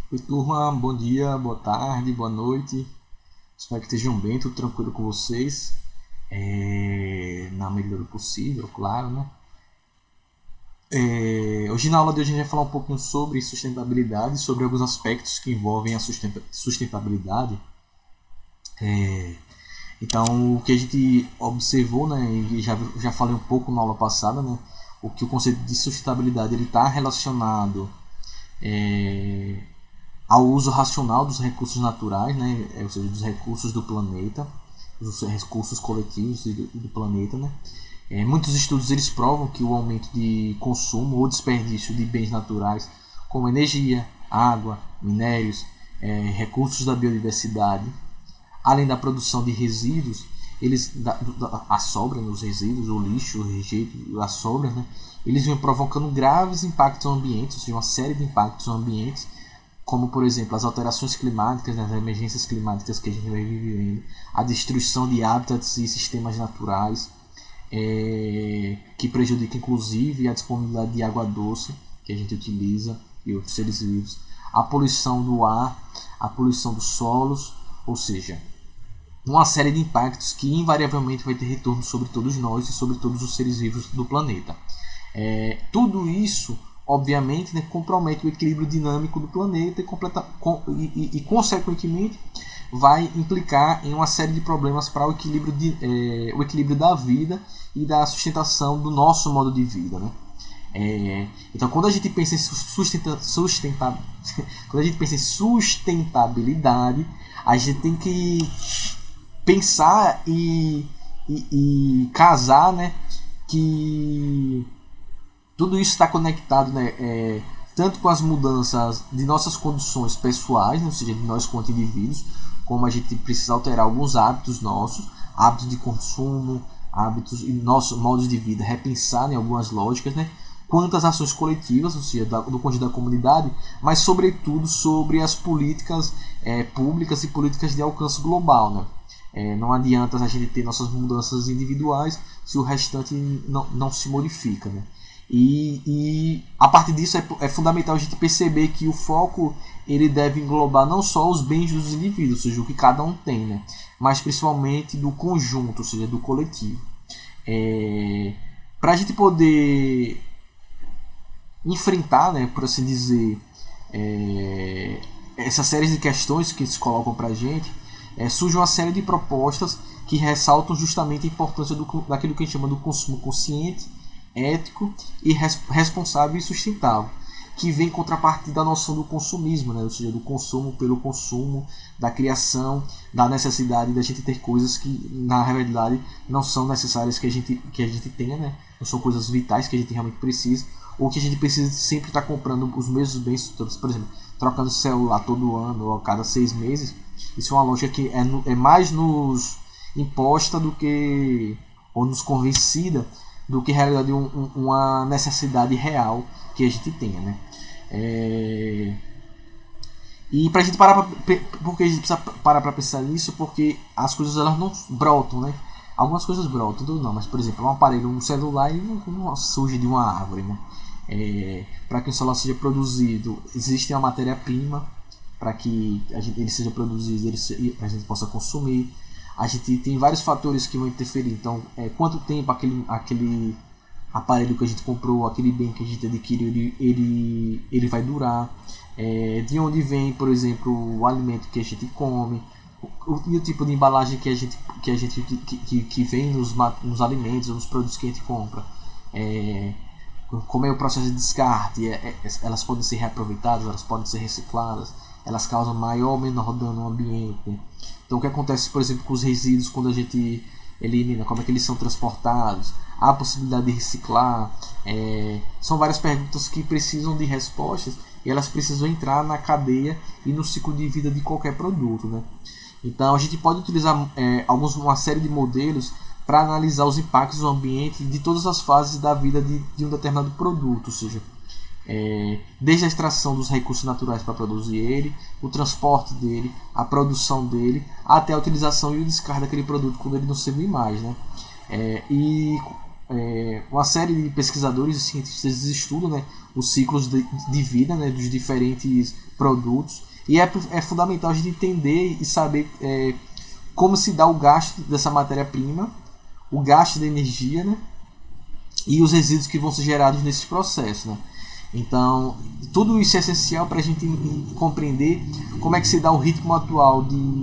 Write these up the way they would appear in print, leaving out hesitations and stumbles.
Oi, turma, bom dia, boa tarde, boa noite. Espero que estejam bem, tudo tranquilo com vocês. Na medida do possível, claro, né? Hoje na aula de hoje a gente vai falar um pouquinho sobre sustentabilidade, sobre alguns aspectos que envolvem a sustentabilidade. Então, o que a gente observou, né, e já falei um pouco na aula passada, né, o que o conceito de sustentabilidade ele está relacionado ao uso racional dos recursos naturais, né, ou seja, dos recursos do planeta, dos recursos coletivos do planeta, né. Muitos estudos eles provam que o aumento de consumo ou desperdício de bens naturais, como energia, água, minérios, recursos da biodiversidade, além da produção de resíduos, a sobra, os resíduos, o lixo, o rejeito, as sobras, né, eles vêm provocando graves impactos ambientes, ou seja, uma série de impactos ambientes, como por exemplo as alterações climáticas, né, as emergências climáticas que a gente vai vivendo, a destruição de hábitats e sistemas naturais, que prejudica inclusive a disponibilidade de água doce que a gente utiliza e outros seres vivos, a poluição do ar, a poluição dos solos, ou seja, uma série de impactos que invariavelmente vai ter retorno sobre todos nós e sobre todos os seres vivos do planeta. Tudo isso, obviamente, né, compromete o equilíbrio dinâmico do planeta e consequentemente, vai implicar em uma série de problemas para o equilíbrio da vida e da sustentação do nosso modo de vida, né? Então, quando a gente pensa em quando a gente pensa em sustentabilidade, a gente tem que pensar e casar, né, que tudo isso está conectado, né, tanto com as mudanças de nossas condições pessoais, né, ou seja, de nós quanto indivíduos, como a gente precisa alterar alguns hábitos nossos, hábitos de consumo, hábitos e nossos modos de vida, repensar em algumas lógicas, né, quanto às ações coletivas, ou seja, do conjunto da comunidade, mas sobretudo sobre as políticas públicas e políticas de alcance global, né? Não adianta a gente ter nossas mudanças individuais se o restante não se modifica, né? E a partir disso é fundamental a gente perceber que o foco ele deve englobar não só os bens dos indivíduos, ou seja, o que cada um tem, né, mas principalmente do conjunto, ou seja, do coletivo. Para a gente poder enfrentar, né, por assim dizer, essa série de questões que se colocam para a gente, surge uma série de propostas que ressaltam justamente a importância daquilo que a gente chama do consumo consciente, ético e responsável e sustentável, que vem em contrapartida da noção do consumismo, né? Ou seja, do consumo pelo consumo, da criação, da necessidade da gente ter coisas que na realidade não são necessárias que a gente tenha, né? Não são coisas vitais que a gente realmente precisa, ou que a gente precisa sempre estar comprando os mesmos bens, por exemplo, trocando celular todo ano ou a cada 6 meses. Isso é uma lógica que é mais nos imposta do que, ou nos convencida, do que realidade uma necessidade real que a gente tenha, né? E pra gente porque a gente precisa parar pra pensar nisso, porque as coisas elas não brotam, né? Algumas coisas brotam, tudo não, mas por exemplo, um aparelho, um celular, ele não surge de uma árvore, né? Para que o celular seja produzido, existe uma matéria-prima para que ele seja produzido e a gente possa consumir. A gente tem vários fatores que vão interferir. Então, quanto tempo aquele aparelho que a gente comprou, aquele bem que a gente adquiriu, ele vai durar. De onde vem, por exemplo, o alimento que a gente come, e o tipo de embalagem que vem nos alimentos ou nos produtos que a gente compra. Como é o processo de descarte, elas podem ser reaproveitadas, elas podem ser recicladas, elas causam maior ou menor dano ao ambiente. Então, o que acontece, por exemplo, com os resíduos quando a gente elimina, como é que eles são transportados, há a possibilidade de reciclar, são várias perguntas que precisam de respostas e elas precisam entrar na cadeia e no ciclo de vida de qualquer produto, né? Então, a gente pode utilizar uma série de modelos para analisar os impactos do ambiente de todas as fases da vida de um determinado produto, ou seja, desde a extração dos recursos naturais para produzir ele, o transporte dele, a produção dele, até a utilização e o descarte daquele produto quando ele não serve mais, né? E uma série de pesquisadores e cientistas estudam, né, os ciclos de vida, né, dos diferentes produtos, e é fundamental a gente entender e saber como se dá o gasto dessa matéria-prima, o gasto de energia, né, e os resíduos que vão ser gerados nesse processo, né. Então, tudo isso é essencial para a gente compreender como é que se dá o ritmo atual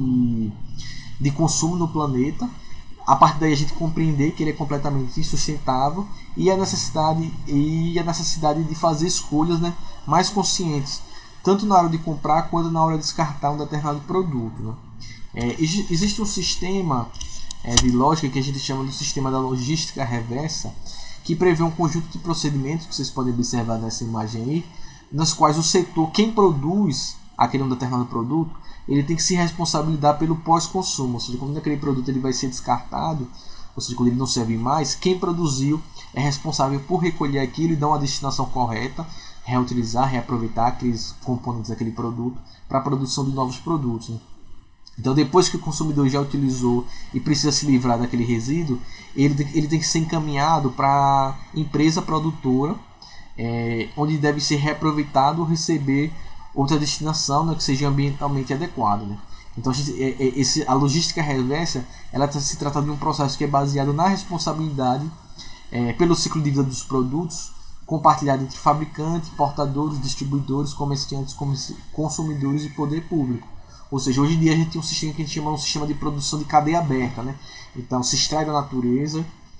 de consumo no planeta. A partir daí a gente compreender que ele é completamente insustentável e a necessidade de fazer escolhas, né, mais conscientes, tanto na hora de comprar quanto na hora de descartar um determinado produto, né. Existe um sistema de lógica que a gente chama do sistema da logística reversa, que prevê um conjunto de procedimentos que vocês podem observar nessa imagem aí, nas quais o setor, quem produz aquele um determinado produto, ele tem que se responsabilizar pelo pós-consumo, ou seja, quando aquele produto ele vai ser descartado, ou seja, quando ele não serve mais, quem produziu é responsável por recolher aquilo e dar uma destinação correta, reutilizar, reaproveitar aqueles componentes daquele produto para a produção de novos produtos, né? Então, depois que o consumidor já utilizou e precisa se livrar daquele resíduo, ele tem que ser encaminhado para a empresa produtora, onde deve ser reaproveitado ou receber outra destinação, né, que seja ambientalmente adequada, né? Então, a logística reversa ela se trata de um processo que é baseado na responsabilidade pelo ciclo de vida dos produtos, compartilhado entre fabricantes, importadores, distribuidores, comerciantes, consumidores e poder público. Ou seja, hoje em dia a gente tem um sistema que a gente chama um sistema de produção de cadeia aberta, né? Então, se extrai da natureza,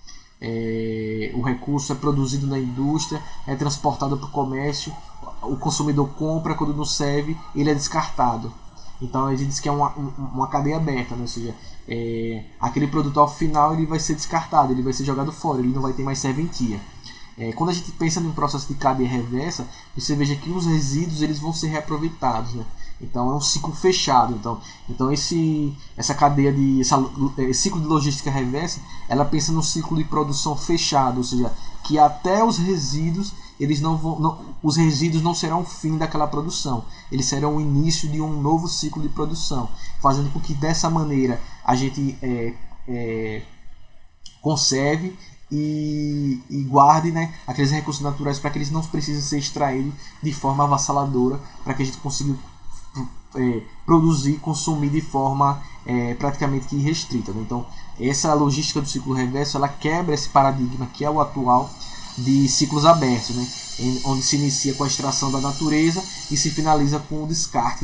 o recurso é produzido na indústria, é transportado para o comércio, o consumidor compra, quando não serve, ele é descartado. Então, a gente diz que é uma cadeia aberta, né? Ou seja, aquele produto ao final ele vai ser descartado, ele vai ser jogado fora, ele não vai ter mais serventia. Quando a gente pensa num processo de cadeia reversa, você veja que os resíduos eles vão ser reaproveitados, né? Então é um ciclo fechado. Então essa cadeia esse ciclo de logística reversa, ela pensa num ciclo de produção fechado, ou seja, que até os resíduos os resíduos não serão o fim daquela produção, eles serão o início de um novo ciclo de produção, fazendo com que dessa maneira a gente conserve e guarde, né, aqueles recursos naturais para que eles não precisem ser extraídos de forma avassaladora, para que a gente consiga produzir, consumir de forma praticamente que irrestrita, né? Então, essa logística do ciclo reverso ela quebra esse paradigma que é o atual de ciclos abertos, né? Onde se inicia com a extração da natureza e se finaliza com o descarte,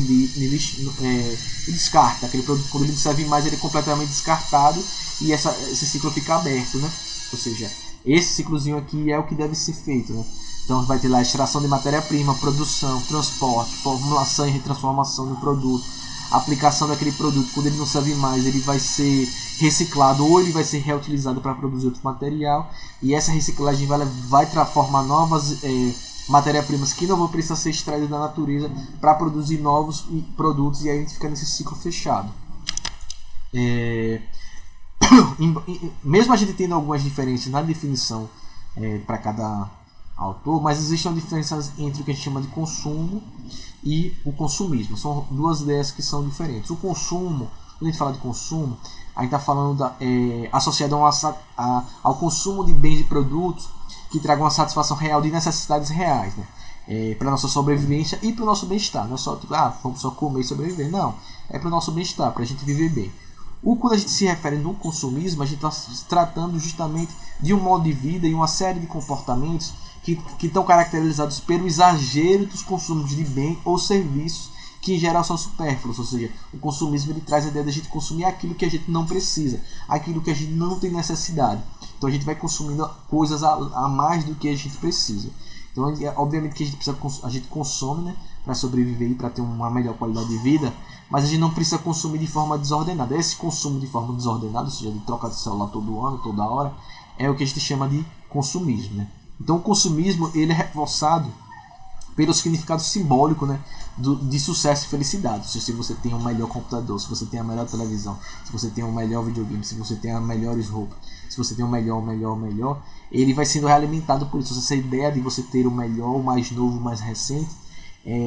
o descarte, aquele produto quando ele não serve mais ele é completamente descartado e esse ciclo fica aberto, né? Ou seja, esse ciclozinho aqui é o que deve ser feito, né? Então vai ter lá a extração de matéria-prima, produção, transporte, formulação e retransformação do produto, aplicação daquele produto, quando ele não serve mais, ele vai ser reciclado ou ele vai ser reutilizado para produzir outro material, e essa reciclagem vai transformar novas matéria-primas que não vão precisar ser extraídas da natureza para produzir novos produtos, e aí a gente fica nesse ciclo fechado. Mesmo a gente tendo algumas diferenças na definição para cada autor, mas existe uma diferença entre o que a gente chama de consumo e o consumismo. São duas ideias que são diferentes. O consumo, quando a gente fala de consumo, a gente está falando associado ao consumo de bens e produtos que tragam uma satisfação real de necessidades reais, né? Para a nossa sobrevivência e para o nosso bem-estar. Não é só vamos só comer e sobreviver, não. É para o nosso bem-estar, para a gente viver bem. Quando a gente se refere no consumismo, a gente está se tratando justamente de um modo de vida e uma série de comportamentos que estão caracterizados pelo exagero dos consumos de bem ou serviços que em geral são supérfluos. Ou seja, o consumismo ele traz a ideia de a gente consumir aquilo que a gente não precisa, aquilo que a gente não tem necessidade. Então a gente vai consumindo coisas a mais do que a gente precisa. Então obviamente que a gente consome, né, para sobreviver e para ter uma melhor qualidade de vida, mas a gente não precisa consumir de forma desordenada. Esse consumo de forma desordenada, ou seja, de troca de celular todo ano, toda hora, é o que a gente chama de consumismo, né? Então o consumismo ele é reforçado pelo significado simbólico, né, de sucesso e felicidade. Se você tem um melhor computador, se você tem a melhor televisão, se você tem um melhor videogame, se você tem as melhores roupas, se você tem o melhor, ele vai sendo realimentado por isso. Essa ideia de você ter o melhor, o mais novo, o mais recente,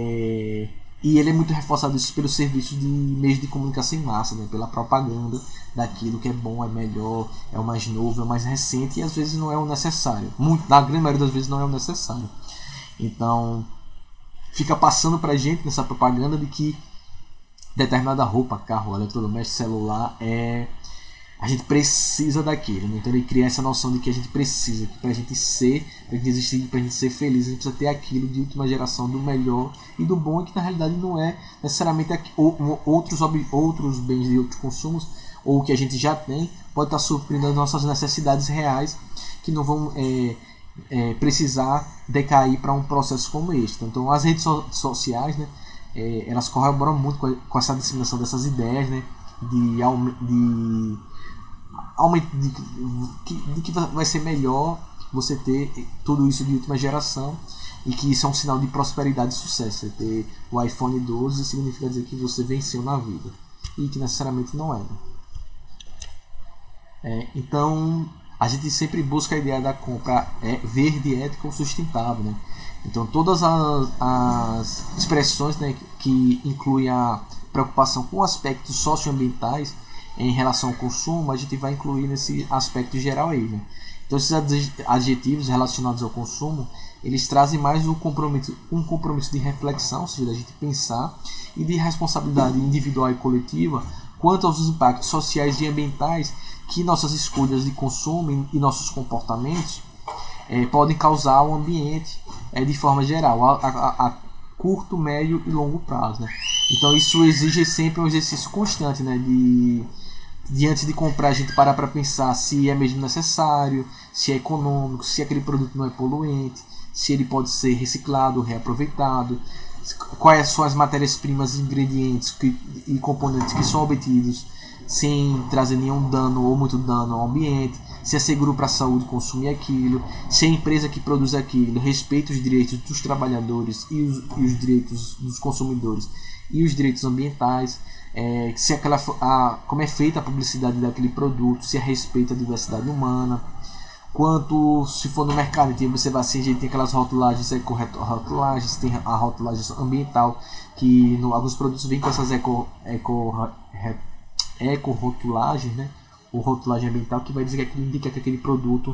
e ele é muito reforçado isso pelos serviços de meios de comunicação em massa, né, pela propaganda daquilo que é bom, é melhor, é o mais novo, é o mais recente, e às vezes não é o necessário. Na grande maioria das vezes não é o necessário. Então, fica passando pra gente nessa propaganda de que determinada roupa, carro, eletrodoméstico, celular, a gente precisa daquilo, né? Então ele cria essa noção de que a gente precisa, que pra gente ser, pra gente existir, pra gente ser feliz, a gente precisa ter aquilo de última geração, do melhor e do bom, e que na realidade não é necessariamente outros bens de outros consumos, ou o que a gente já tem, pode estar suprindo as nossas necessidades reais, que não vão precisar decair para um processo como este. Então as redes sociais, né, elas corroboram muito com essa disseminação dessas ideias, né, de que vai ser melhor você ter tudo isso de última geração, e que isso é um sinal de prosperidade e sucesso. Você ter o iPhone 12 significa dizer que você venceu na vida, e que necessariamente não é, né? Então a gente sempre busca a ideia da compra verde, ética ou sustentável, né? Então todas as expressões, né, que incluem a preocupação com aspectos socioambientais em relação ao consumo, a gente vai incluir nesse aspecto geral aí, né? Então esses adjetivos relacionados ao consumo, eles trazem mais um compromisso de reflexão, ou seja, da gente pensar, e de responsabilidade individual e coletiva quanto aos impactos sociais e ambientais que nossas escolhas de consumo e nossos comportamentos podem causar ao ambiente de forma geral, a curto, médio e longo prazo, né? Então isso exige sempre um exercício constante, né, antes de comprar, a gente parar para pensar se é mesmo necessário, se é econômico, se aquele produto não é poluente, se ele pode ser reciclado, reaproveitado, quais são as matérias-primas, ingredientes e componentes que são obtidos sem trazer nenhum dano ou muito dano ao ambiente, se é seguro para a saúde consumir aquilo, se a empresa que produz aquilo respeita os direitos dos trabalhadores e os direitos dos consumidores e os direitos ambientais, se como é feita a publicidade daquele produto, se respeita a diversidade humana, quanto se for no mercado, então você vai assim, a gente tem aquelas rotulagens, eco-rotulagens, tem a rotulagem ambiental, que alguns produtos vêm com essas eco-rotulagens, né? Ou rotulagem ambiental, que vai dizer que indica que aquele produto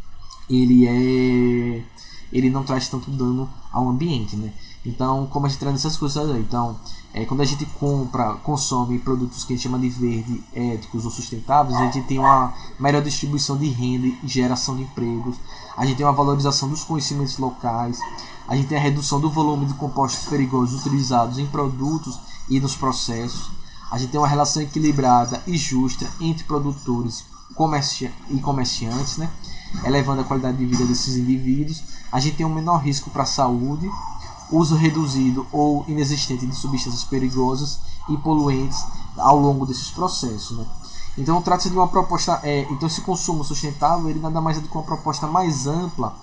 ele não traz tanto dano ao ambiente, né? Então, como a gente traz essas coisas aí? Então, quando a gente consome produtos que a gente chama de verde, éticos ou sustentáveis, a gente tem uma melhor distribuição de renda e geração de empregos, a gente tem uma valorização dos conhecimentos locais, a gente tem a redução do volume de compostos perigosos utilizados em produtos e nos processos, a gente tem uma relação equilibrada e justa entre produtores e comerciantes, né, elevando a qualidade de vida desses indivíduos, a gente tem um menor risco para a saúde, uso reduzido ou inexistente de substâncias perigosas e poluentes ao longo desses processos, né? Então trata-se de uma proposta, então esse consumo sustentável, ele nada mais é do que uma proposta mais ampla,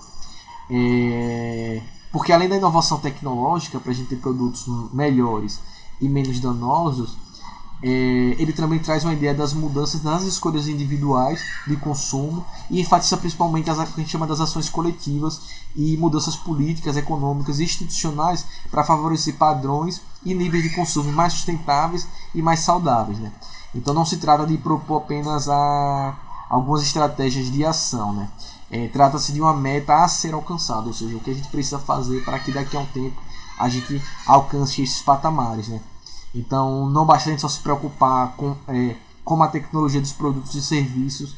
porque além da inovação tecnológica para a gente ter produtos melhores e menos danosos, ele também traz uma ideia das mudanças nas escolhas individuais de consumo e enfatiza principalmente que a gente chama das ações coletivas e mudanças políticas, econômicas e institucionais para favorecer padrões e níveis de consumo mais sustentáveis e mais saudáveis, né? Então não se trata de propor apenas algumas estratégias de ação, né? Trata-se de uma meta a ser alcançada, ou seja, o que a gente precisa fazer para que daqui a um tempo a gente alcance esses patamares, né? Então não basta a gente só se preocupar com a tecnologia dos produtos e serviços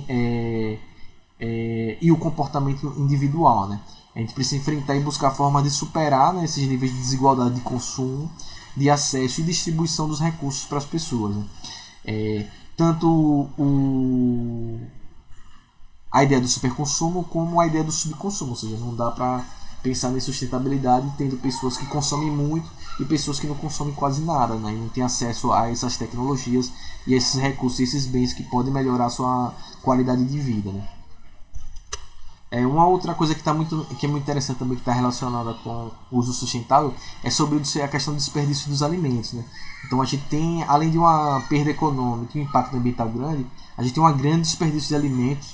e o comportamento individual, né? A gente precisa enfrentar e buscar formas de superar, né, esses níveis de desigualdade de consumo, de acesso e distribuição dos recursos para as pessoas, né? Tanto a ideia do superconsumo como a ideia do subconsumo, ou seja, não dá para pensar em sustentabilidade tendo pessoas que consomem muito e pessoas que não consomem quase nada, né? E não têm acesso a essas tecnologias e a esses recursos, esses bens que podem melhorar a sua qualidade de vida, né? Uma outra coisa que é muito interessante também, que está relacionada com o uso sustentável, é sobre a questão do desperdício dos alimentos, né? Então a gente tem, além de uma perda econômica e um impacto ambiental grande, a gente tem um grande desperdício de alimentos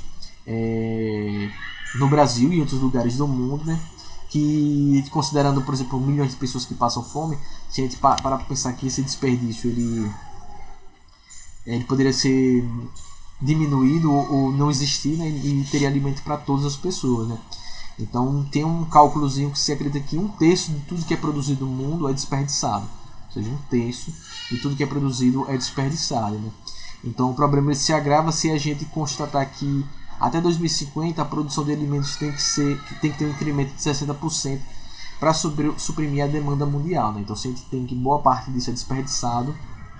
no Brasil e em outros lugares do mundo, né? Que, considerando, por exemplo, milhões de pessoas que passam fome, se a gente parar para pensar que esse desperdício ele poderia ser diminuído ou não existir, né, e teria alimento para todas as pessoas, né? Então tem um cálculozinho que se acredita que 1/3 de tudo que é produzido no mundo é desperdiçado, ou seja, 1/3 de tudo que é produzido é desperdiçado, né? Então o problema se agrava se a gente constatar que até 2050 a produção de alimentos tem que ter um incremento de 60% para suprimir a demanda mundial, né? Então se a gente tem que boa parte disso é desperdiçado,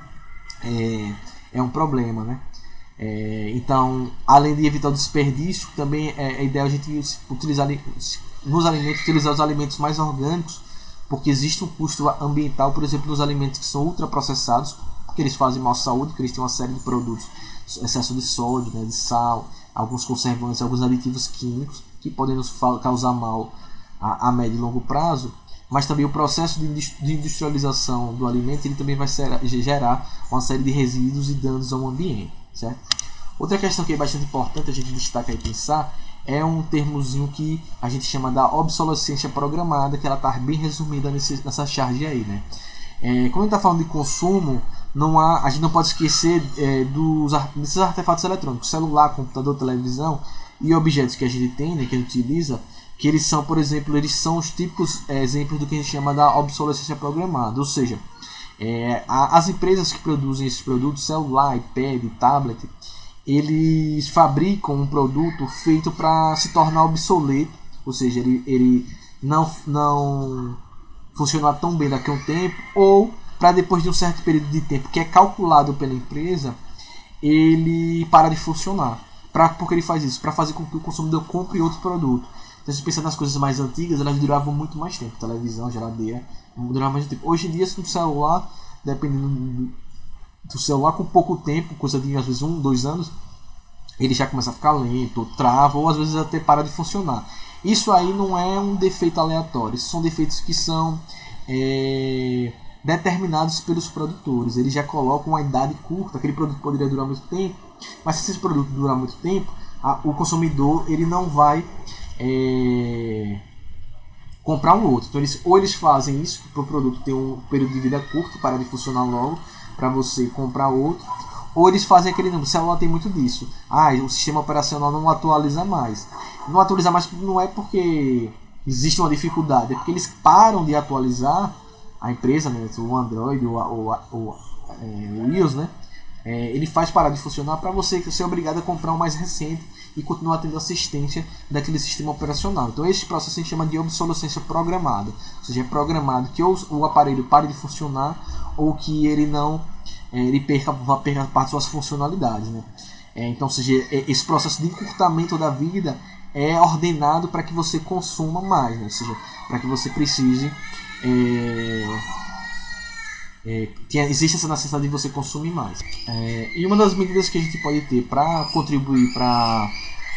é um problema, né? Então, além de evitar o desperdício, também é ideal a gente utilizar nos alimentos, utilizar os alimentos mais orgânicos, porque existe um custo ambiental, por exemplo, nos alimentos que são ultraprocessados, porque eles fazem mal à saúde, porque eles têm uma série de produtos, excesso de sódio, né, de sal, alguns conservantes, alguns aditivos químicos que podem nos causar mal a médio e longo prazo. Mas também o processo de industrialização do alimento ele também vai gerar uma série de resíduos e danos ao ambiente, certo? Outra questão que é bastante importante a gente destacar e pensar é um termozinho que a gente chama da obsolescência programada, que ela está bem resumida nessa charge aí, né? Quando a gente está falando de consumo, a gente não pode esquecer desses artefatos eletrônicos, celular, computador, televisão e objetos que a gente tem, né, que a gente utiliza, que eles são, por exemplo, eles são os típicos exemplos do que a gente chama da obsolescência programada, ou seja, as empresas que produzem esses produtos, celular, iPad, tablet, eles fabricam um produto feito para se tornar obsoleto, ou seja, ele não funcionar tão bem daqui a um tempo, ou para depois de um certo período de tempo que é calculado pela empresa, ele para de funcionar. Por que ele faz isso? Para fazer com que o consumidor compre outro produto. Então, se pensar nas coisas mais antigas, elas duravam muito mais tempo. Televisão, geladeira, duravam mais tempo. Hoje em dia, se um celular, dependendo do celular, com pouco tempo, coisa de às vezes 1, 2 anos, ele já começa a ficar lento, ou trava, ou às vezes até para de funcionar. Isso aí não é um defeito aleatório, esses são defeitos que são determinados pelos produtores. Eles já colocam uma idade curta, aquele produto poderia durar muito tempo, mas se esse produto durar muito tempo, o consumidor ele não vai comprar um outro. Então ou eles fazem isso para o produto ter um período de vida curto, para de funcionar logo, para você comprar outro, ou eles fazem aquele o celular tem muito disso. O sistema operacional não atualiza mais. Não atualiza mais não é porque existe uma dificuldade, é porque eles param de atualizar a empresa, né, o Android, o iOS, né? Ele faz parar de funcionar para você ser obrigado a comprar um mais recente e continuar tendo assistência daquele sistema operacional. Então esse processo a gente chama de obsolescência programada, ou seja, é programado que ou o aparelho pare de funcionar ou que ele não perca parte de suas funcionalidades, né? Então, ou seja, esse processo de encurtamento da vida é ordenado para que você consuma mais, né? Ou seja, para que você precise existe essa necessidade de você consumir mais. E uma das medidas que a gente pode ter para contribuir para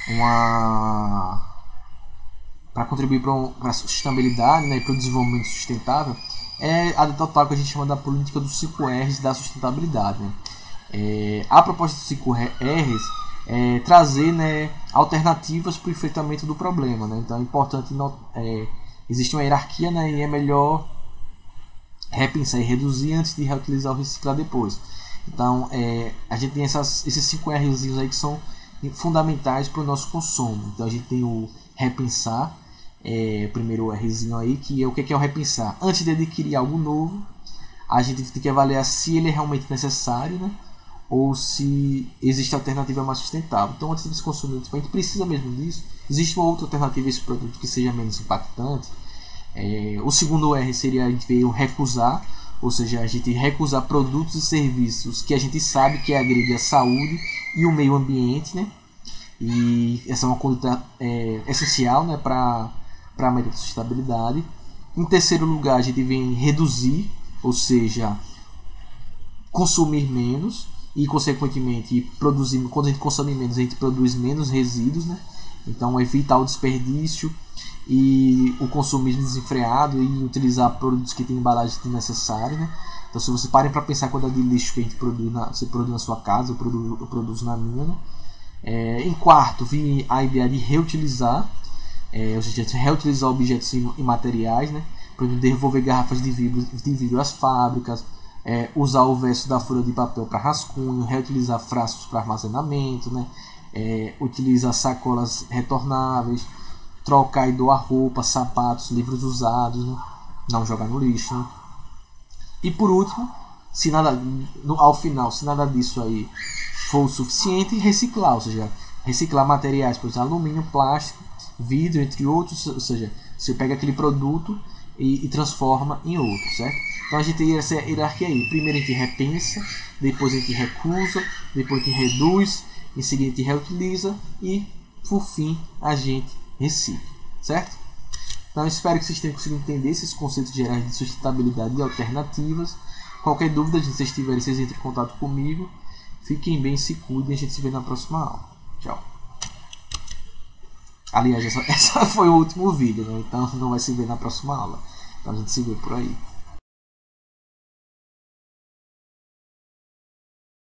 a sustentabilidade, né, e para o desenvolvimento sustentável é adotar o que a gente chama da política dos 5 R's da sustentabilidade, né? A proposta dos 5 R's é trazer, né, alternativas para o enfrentamento do problema, né? Então é importante existe uma hierarquia, né, e é melhor repensar e reduzir antes de reutilizar ou reciclar depois. Então a gente tem esses 5 R's aí que são fundamentais para o nosso consumo. Então a gente tem o repensar, o primeiro Rzinho aí, que é o que é o repensar. Antes de adquirir algo novo, a gente tem que avaliar se ele é realmente necessário, né, ou se existe alternativa mais sustentável. Então antes de se consumir, a gente precisa mesmo disso. Existe uma outra alternativa a esse produto que seja menos impactante. O segundo R seria a gente ver o recusar, ou seja, a gente recusar produtos e serviços que a gente sabe que agride a saúde e o meio ambiente, né? E essa é uma conduta essencial, né, para a meta de sustentabilidade. Em terceiro lugar, a gente vem reduzir, ou seja, consumir menos e, consequentemente, produzir. Quando a gente consome menos, a gente produz menos resíduos, né? Então, evitar o desperdício e o consumismo desenfreado e utilizar produtos que têm embalagem desnecessária, né? Então, se você parem para pensar a quantidade de lixo que a gente produz você produz na sua casa, eu produzo na minha, né? Em quarto, vi a ideia de reutilizar, ou seja, reutilizar objetos e materiais, né? Por exemplo, devolver garrafas de vidro às fábricas, usar o verso da folha de papel para rascunho, reutilizar frascos para armazenamento, né? Utilizar sacolas retornáveis, trocar e doar roupas, sapatos, livros usados, né? Não jogar no lixo, né? E por último, ao final, se nada disso aí for o suficiente, reciclar, ou seja, reciclar materiais, por exemplo, alumínio, plástico, vidro, entre outros, ou seja, você pega aquele produto e transforma em outro, certo? Então a gente tem essa hierarquia aí. Primeiro a gente repensa, depois a gente recusa, depois a gente reduz, em seguida a gente reutiliza e, por fim, a gente recicla, certo? Então eu espero que vocês tenham conseguido entender esses conceitos gerais de sustentabilidade e alternativas. Qualquer dúvida, se vocês tiverem, vocês entrem em contato comigo. Fiquem bem, se cuidem, a gente se vê na próxima aula. Tchau. Aliás, essa foi o último vídeo, né? Então não vai se ver na próxima aula. Então a gente se vê por aí.